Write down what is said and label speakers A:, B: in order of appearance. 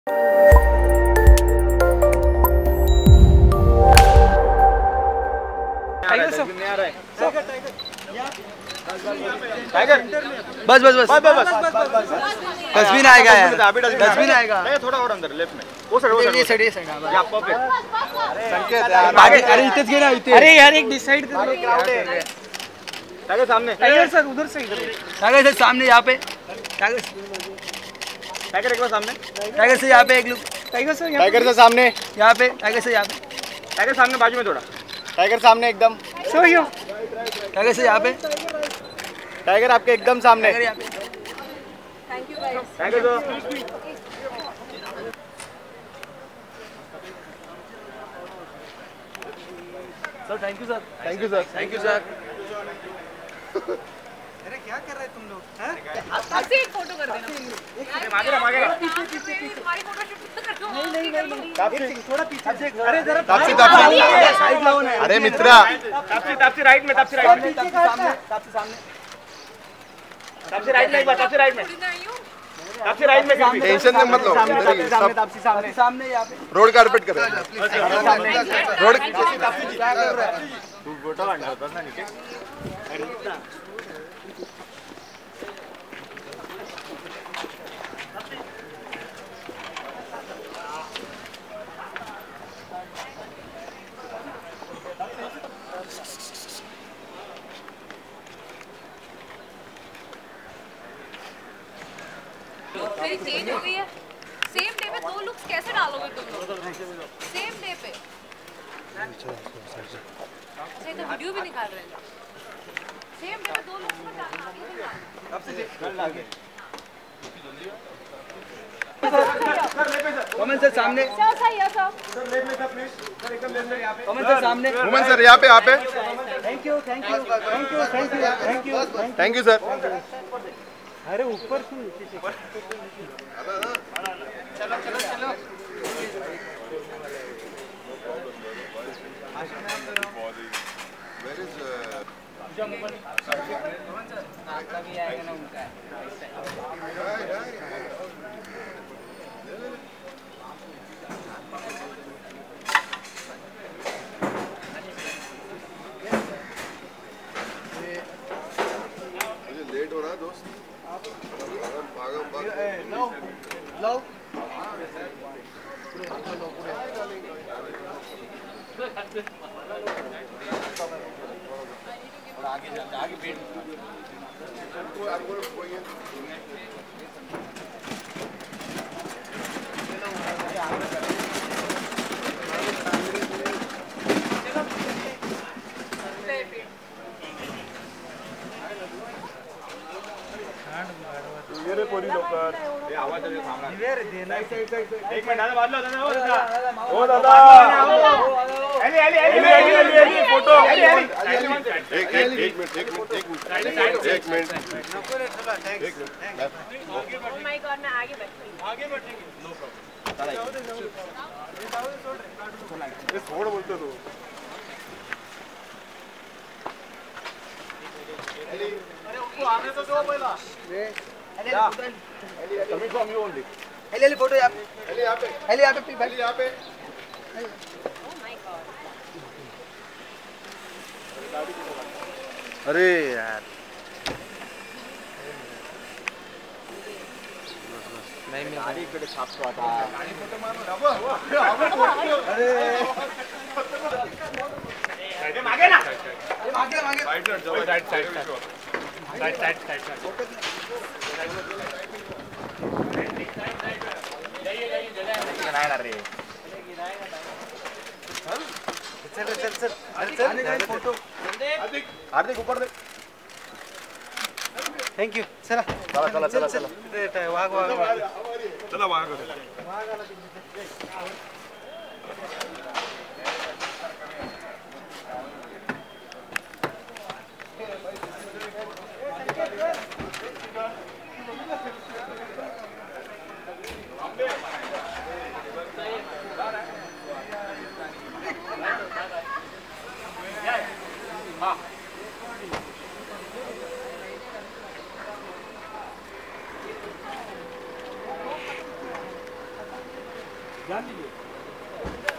A: Tiger
B: बस बस बस डस्टबिन आएगा यार, डस्टबिन आएगा
A: थोड़ा और अंदर लेफ्ट में वो साइड
B: अरे इतने गए ना इतने।
C: अरे यार एक डिसाइड कर लो।
A: टाइगर सामने,
C: टाइगर सर उधर से इधर,
B: टाइगर सर सामने यहाँ पे,
A: टाइगर एक बार सामने,
B: टाइगर से यहाँ पे एक लोग,
C: टाइगर सर
A: टाइगर से सामने,
B: यहाँ पे टाइगर से यहाँ पे,
A: टाइगर सामने बाजू में थोड़ा, टाइगर सामने एकदम,
C: सो यो
B: टाइगर से यहाँ पे,
A: टाइगर आपके एकदम सामने,
B: टाइगर यहाँ पे।
D: Thank you guys.
A: टाइगर दो
B: sir thank you sir,
A: thank you sir,
B: thank you sir.
C: अरे क्या कर रहे तुम लोग?
D: आपसे एक फोटो कर देना।
A: मांगे
D: तुम्हारी फोटो शूट कर दो। नहीं
C: थोड़ा पीछे, अरे जरा
A: तापसी
B: साइड लाओ ना।
A: अरे मित्रा, तापसी राइट में, तापसी राइट में,
B: तापसी सामने,
A: तापसी राइट में, एक बार तापसी राइट में,
D: नहीं हूँ।
A: तापसी राइट में, टेंशन में मत लो,
B: तापसी सामने यहाँ पे।
A: रोड कारपेट कर रोड
D: मेरी चेंज हो गई है। सेम डे पे दो लुक्स कैसे डालोगे तुम लोग? सेम डे पे। अच्छा इधर वीडियो भी निकाल रहे हैं। सेम डे पे दो लुक्स मत डालना, आगे नहीं डालना।
A: अब से आगे
B: कमल सर सामने,
D: सर सही है सर।
A: सर लेफ्ट में सर प्लीज, सर एकदम लेफ्ट में यहाँ पे,
B: कमल सर सामने।
A: वुमन सर यहाँ पे, यहाँ पे,
C: thank you thank you thank you thank you thank you.
A: Thank you sir.
C: अरे ऊपर से नीचे से
A: चलो चलो चलो लेट हो रहा है दोस्त,
C: लो
A: आगे जाते आगे पेड़ मेरे पूरी लोकर ये आवाज है सामने एक मिनट दादा बात लो दादा ओ दादा एली फोटो एक मिनट
D: ओह माय गॉड मैं आगे बैठूंगी।
A: नो प्रॉब्लम ये छोड़ बोलते तो अरे उसको आने तो दो पहला कमिंग फ्रॉम यू ओनली
B: एली फोटो यहाँ पे,
A: एली यहाँ पे,
B: एली यहाँ पे,
A: एली यहाँ पे
D: ओह माय गॉड।
A: अरे यार
B: नहीं मिल
A: गाड़ी इकडे छापतो आता गाड़ी फोटो मारो अरे मागे ना
B: आगे आगे
A: साइड जाओ साइड साइड नाही ना रे चल चल चल अरे चल फोटो हार्दिक ऊपर दे
C: थैंक यू। चला
A: चला चला चला चला
C: वाघ वाघ
A: चला वाघ
C: जान दीजिए